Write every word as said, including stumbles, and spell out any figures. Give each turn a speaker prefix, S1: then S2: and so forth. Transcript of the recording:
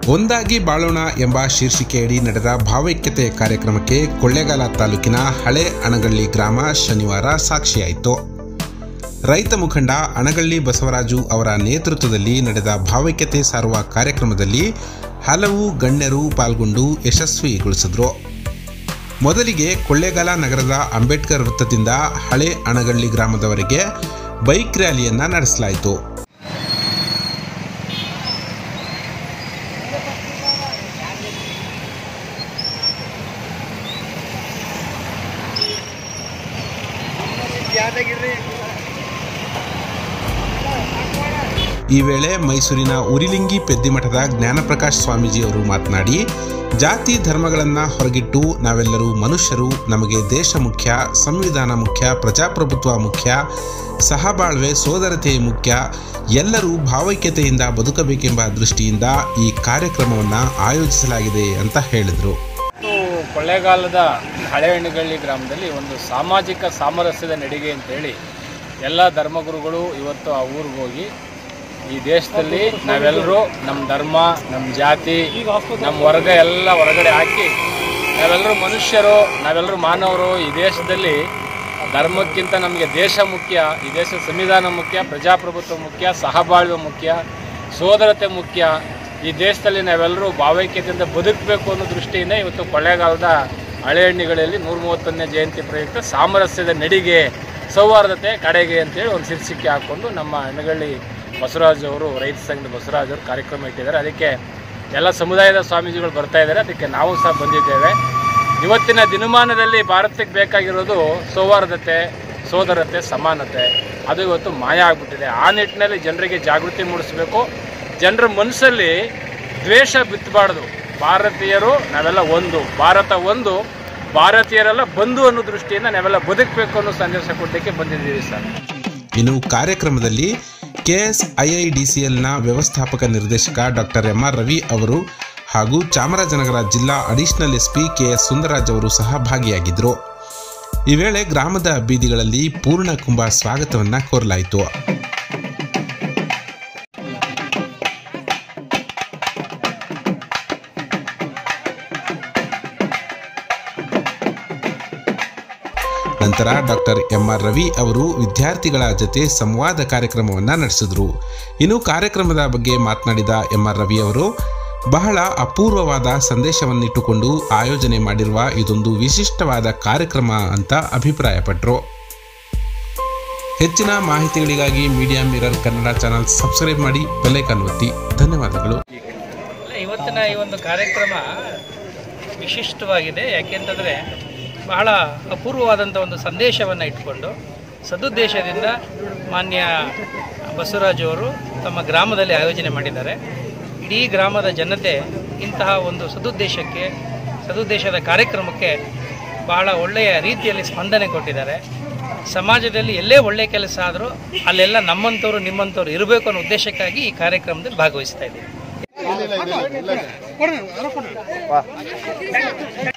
S1: ಒಂದಾಗಿ ಬಾಳೋಣ ಎಂಬ ಶೀರ್ಷಿಕೆಯಡಿ ನಡೆದ ಭಾವೈಕ್ಯತೆ ಕಾರ್ಯಕ್ರಮಕ್ಕೆ ಕೊಳ್ಳೇಗಾಲ ತಾಲೂಕಿನ ಹಳೆ ಅಣಗಳ್ಳಿ ಗ್ರಾಮ ಶನಿವಾರ ಸಾಕ್ಷಿಯಾಯಿತು. ರೈತ ಮುಖಂಡ ಅಣಗಳ್ಳಿ ಬಸವರಾಜು ಅವರ ನೇತೃತ್ವದಲ್ಲಿ ನಡೆದ ಭಾವೈಕ್ಯತೆ ಸಾರುವ ಕಾರ್ಯಕ್ರಮದಲ್ಲಿ ಹಲವು ಗಣ್ಯರು ಪಾಲ್ಗೊಂಡು ಯಶಸ್ವಿಗೊಳಿಸಿದರು. ಮೊದಲಿಗೆ ಕೊಳ್ಳೇಗಾಲ ನಗರದ ಅಂಬೇಡ್ಕರ್ ವೃತ್ತದಿಂದ ಹಳೆ ಅಣಗಳ್ಳಿ ಗ್ರಾಮದವರೆಗೆ ಬೈಕ್ ರ್ಯಾಲಿಯನ್ನು ನಡೆಸಲಾಯಿತು. ಈ ವೇಳೆ ಮೈಸೂರಿನ ಉರಿಲಿಂಗಿ ಪೆದ್ದಿಮಠದ ಜ್ಞಾನಪ್ರಕಾಶ್ ಸ್ವಾಮೀಜಿಯವರು ಮಾತನಾಡಿ, ಜಾತಿ ಧರ್ಮಗಳನ್ನು ಹೊರಗಿಟ್ಟು ನಾವೆಲ್ಲರೂ ಮನುಷ್ಯರು, ನಮಗೆ ದೇಶ ಮುಖ್ಯ, ಸಂವಿಧಾನ ಮುಖ್ಯ, ಪ್ರಜಾಪ್ರಭುತ್ವ ಮುಖ್ಯ, ಸಹಬಾಳ್ವೆ ಸೋದರತೆ ಮುಖ್ಯ, ಎಲ್ಲರೂ ಭಾವೈಕ್ಯತೆಯಿಂದ ಬದುಕಬೇಕೆಂಬ ದೃಷ್ಟಿಯಿಂದ ಈ ಕಾರ್ಯಕ್ರಮವನ್ನು ಆಯೋಜಿಸಲಾಗಿದೆ ಅಂತ ಹೇಳಿದರು.
S2: ಕೊಳ್ಳೇಗಾಲದ ಹಳೆ ಅಣಗಳ್ಳಿ ಗ್ರಾಮದಲ್ಲಿ ಒಂದು ಸಾಮಾಜಿಕ ಸಾಮರಸ್ಯದ ನಡಿಗೆ ಅಂತೇಳಿ ಎಲ್ಲ ಧರ್ಮಗುರುಗಳು ಇವತ್ತು ಆ ಊರಿಗೆ ಹೋಗಿ ಈ ದೇಶದಲ್ಲಿ ನಾವೆಲ್ಲರೂ ನಮ್ಮ ಧರ್ಮ, ನಮ್ಮ ಜಾತಿ, ನಮ್ಮ ವರ್ಗ ಎಲ್ಲ ಹೊರಗಡೆ ಹಾಕಿ ನಾವೆಲ್ಲರೂ ಮನುಷ್ಯರು, ನಾವೆಲ್ಲರೂ ಮಾನವರು, ಈ ದೇಶದಲ್ಲಿ ಧರ್ಮಕ್ಕಿಂತ ನಮಗೆ ದೇಶ ಮುಖ್ಯ, ಈ ದೇಶದ ಸಂವಿಧಾನ ಮುಖ್ಯ, ಪ್ರಜಾಪ್ರಭುತ್ವ ಮುಖ್ಯ, ಸಹಬಾಳ್ವೆ ಮುಖ್ಯ, ಸೋದರತೆ ಮುಖ್ಯ, ಈ ದೇಶದಲ್ಲಿ ನಾವೆಲ್ಲರೂ ಭಾವೈಕ್ಯತೆಯಿಂದ ಬದುಕಬೇಕು ಅನ್ನೋ ದೃಷ್ಟಿಯಿಂದ ಇವತ್ತು ಕೊಳ್ಳೇಗಾಲದ ಹಳೆ ಅಣಗಳ್ಳಿಯಲ್ಲಿ ನೂರ ಮೂವತ್ತೊಂದನೇ ಜಯಂತಿ ಪ್ರಯುಕ್ತ ಸಾಮರಸ್ಯದ ನಡಿಗೆ ಸೌಹಾರ್ದತೆ ಕಡೆಗೆ ಅಂತೇಳಿ ಒಂದು ಶೀರ್ಷಿಕೆ ಹಾಕ್ಕೊಂಡು ನಮ್ಮ ಅಣಗಳ್ಳಿ ಬಸವರಾಜ್ ಅವರು, ರೈತ ಸಂಘದ ಬಸವರಾಜ್ ಅವರು ಕಾರ್ಯಕ್ರಮ ಇಟ್ಟಿದ್ದಾರೆ. ಅದಕ್ಕೆ ಎಲ್ಲ ಸಮುದಾಯದ ಸ್ವಾಮೀಜಿಗಳು ಬರ್ತಾ ಇದ್ದಾರೆ, ಅದಕ್ಕೆ ನಾವು ಸಹ ಬಂದಿದ್ದೇವೆ. ಇವತ್ತಿನ ದಿನಮಾನದಲ್ಲಿ ಭಾರತಕ್ಕೆ ಬೇಕಾಗಿರೋದು ಸೌಹಾರ್ದತೆ, ಸೋದರತೆ, ಸಮಾನತೆ. ಅದು ಇವತ್ತು ಮಾಯ ಆಗಿಬಿಟ್ಟಿದೆ. ಆ ನಿಟ್ಟಿನಲ್ಲಿ ಜನರಿಗೆ ಜಾಗೃತಿ ಮೂಡಿಸಬೇಕು. ಜನರ ಮನಸ್ಸಲ್ಲಿ ದ್ವೇಷ ಬಿತ್ತಬಾರ್ದು. ಭಾರತೀಯರು ನಾವೆಲ್ಲ ಒಂದು, ಭಾರತ ಒಂದು, ಭಾರತೀಯರೆಲ್ಲ ಬಂಧು ಅನ್ನೋ ದೃಷ್ಟಿಯಿಂದ ನಾವೆಲ್ಲ ಬದುಕಬೇಕು ಅನ್ನೋ ಸಂದೇಶ ಕೊಡಲಿಕ್ಕೆ ಬಂದಿದ್ದೀವಿ ಸರ್.
S1: ಇನ್ನು ಕಾರ್ಯಕ್ರಮದಲ್ಲಿ ಕೆಎಸ್ಐಐಡಿಸಿಎಲ್ನ ವ್ಯವಸ್ಥಾಪಕ ನಿರ್ದೇಶಕ ಡಾಕ್ಟರ್ ಎಂ ಆರ್ ರವಿ ಅವರು ಹಾಗೂ ಚಾಮರಾಜನಗರ ಜಿಲ್ಲಾ ಅಡಿಷನಲ್ ಎಸ್ಪಿ ಕೆಎಸ್ ಸುಂದರರಾಜ್ ಅವರು ಸಹ ಭಾಗಿಯಾಗಿದ್ದರು. ಈ ವೇಳೆ ಗ್ರಾಮದ ಬೀದಿಗಳಲ್ಲಿ ಪೂರ್ಣ ಕುಂಭ ಸ್ವಾಗತವನ್ನು ಕೋರಲಾಯಿತು. ನಂತರ ಡಾಕ್ಟರ್ ಎಂ ಆರ್ ರವಿ ಅವರು ವಿದ್ಯಾರ್ಥಿಗಳ ಜೊತೆ ಸಂವಾದ ಕಾರ್ಯಕ್ರಮವನ್ನು ನಡೆಸಿದರು. ಇನ್ನು ಕಾರ್ಯಕ್ರಮದ ಬಗ್ಗೆ ಮಾತನಾಡಿದ ಎಂ ಆರ್ ರವಿ ಅವರು, ಬಹಳ ಅಪೂರ್ವವಾದ ಸಂದೇಶವನ್ನಿಟ್ಟುಕೊಂಡು ಆಯೋಜನೆ ಮಾಡಿರುವ ಇದೊಂದು ವಿಶಿಷ್ಟವಾದ ಕಾರ್ಯಕ್ರಮ ಅಂತ ಅಭಿಪ್ರಾಯಪಟ್ಟರು. ಹೆಚ್ಚಿನ ಮಾಹಿತಿಗಳಿಗಾಗಿ media mirror Kannada channel subscribe ಮಾಡಿ, ಬೆಲ್ ಐಕಾನ್ ಒತ್ತಿ. ಧನ್ಯವಾದಗಳು.
S3: ಇವತ್ತಿನ ಈ ಒಂದು ಕಾರ್ಯಕ್ರಮ ವಿಶಿಷ್ಟವಾಗಿದೆ. ಯಾಕೆಂತಂದರೆ ಬಹಳ ಅಪೂರ್ವವಾದಂಥ ಒಂದು ಸಂದೇಶವನ್ನು ಇಟ್ಕೊಂಡು ಸದುದ್ದೇಶದಿಂದ ಮಾನ್ಯ ಬಸವರಾಜ್ ಅವರು ತಮ್ಮ ಗ್ರಾಮದಲ್ಲಿ ಆಯೋಜನೆ ಮಾಡಿದ್ದಾರೆ. ಇಡೀ ಗ್ರಾಮದ ಜನತೆ ಇಂತಹ ಒಂದು ಸದುದ್ದೇಶಕ್ಕೆ, ಸದುದ್ದೇಶದ ಕಾರ್ಯಕ್ರಮಕ್ಕೆ ಬಹಳ ಒಳ್ಳೆಯ ರೀತಿಯಲ್ಲಿ ಸ್ಪಂದನೆ ಕೊಟ್ಟಿದ್ದಾರೆ. ಸಮಾಜದಲ್ಲಿ ಎಲ್ಲೇ ಒಳ್ಳೆಯ ಕೆಲಸ ಆದರೂ ಅಲ್ಲೆಲ್ಲ ನಮ್ಮಂಥವ್ರು ನಿಮ್ಮಂಥವ್ರು ಇರಬೇಕು ಅನ್ನೋ ಉದ್ದೇಶಕ್ಕಾಗಿ ಈ ಕಾರ್ಯಕ್ರಮದಲ್ಲಿ ಭಾಗವಹಿಸ್ತಾ ಇದ್ದೀವಿ.